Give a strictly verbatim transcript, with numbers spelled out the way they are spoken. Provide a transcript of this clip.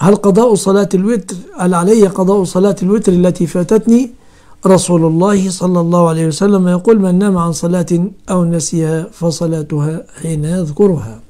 هل قضاء صلاة الوتر هل علي قضاء صلاة الوتر التي فاتتني؟ رسول الله صلى الله عليه وسلم يقول: من نام عن صلاة أو نسيها فصلاتها حين يذكرها.